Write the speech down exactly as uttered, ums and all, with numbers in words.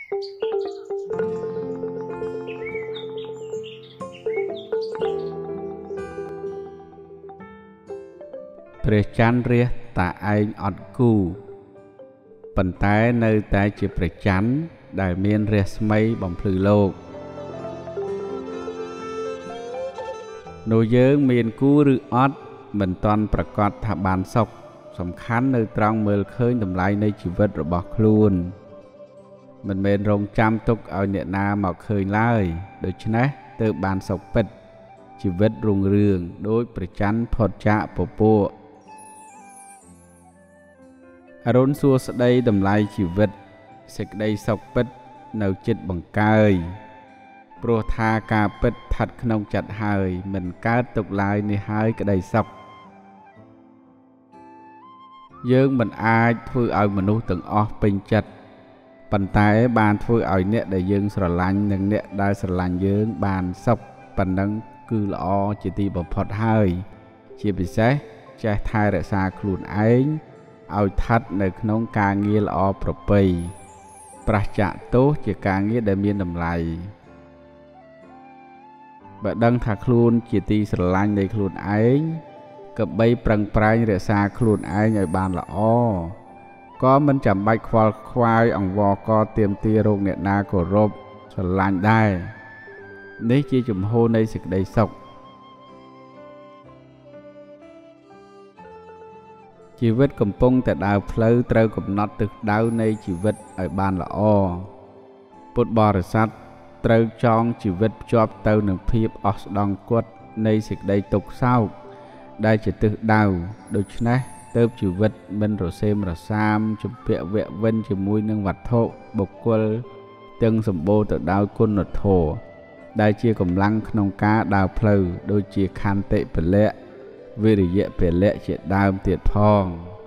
ព្រះច័ន្ទរះតាឯងអត់គូប៉ុន្តែនៅតែជាព្រះច័ន្ទដែលមានរស្មីបំភ្លឺលោកនោះយើងមានគូឬអត់មិនទាន់ប្រកាសថាបានសុខសំខាន់នៅត្រង់មើលឃើញតម្លៃនៃជីវិតរបស់ខ្លួនមិនមែនរងចាំទុកឲ្យអ្នកណាមកឃើញឡើយដូច្នេះទើបបានសុខពិតជីវិតរុងរឿងដោយព្រះច័ន្ទផុតចាកពពកអរុនសួស្ដីតម្លៃជីវិតសេចក្តីសុខពិតនៅចិត្តបង្កើយព្រោះថាការពិតស្ថិតក្នុងចិត្តហើយមិនកើតទុកឡើយនេះហើយក្តីសុខយើងមិនអាចធ្វើឲ្យមនុស្សទាំងអស់ពេញចិត្តប៉ុន្តែបានធ្វើឲ្យអ្នកដែលយើងស្រឡាញ់និងអ្នកដែលស្រឡាញ់យើងបានសុខប៉ុណ្ណឹងគឺល្អជាទីបំផុតហើយជាពិសេសចេះថែរក្សាខ្លួនឯងឲ្យស្ថិតនៅក្នុងការងារល្អប្រពៃប្រឆាចទោសជាការងារដែលមានតម្លៃបើដឹងថាខ្លួនជាទីស្រឡាញ់នៃខ្លួនឯងក៏បីប្រឹងប្រែងរក្សាខ្លួនឯងឲ្យបានល្អក៏មិនចាំបាច់ខ្វល់ខ្វាយអង្វរកទាមទាររោគអ្នកណាគោរពស្រឡាញ់ដែរនេះជាជំហរនៃសេចក្តីសុខជីវិតកំពុងតែដើរផ្លូវត្រូវកំណត់ទិសដៅនៃជីវិតឲ្យបានល្អពុទ្ធបរិស័ទត្រូវចងជីវិតភ្ជាប់ទៅនឹងភាពអស់ស្ដង់គត់នៃសេចក្តីទុក្ខសោកដែលជាទិសដៅដូច្នេះទើបជីវិតមិនរសេមរសាមជំពាក់វៈវិនជាមួយនឹងវត្ថុបុគ្គលទាំងសម្បូរទៅដោយគុណធម៌ដែលជាកម្លាំងក្នុងការដើរផ្លូវដូចជាខន្តិពលៈវិរិយៈពលៈជាដើមទៀតផង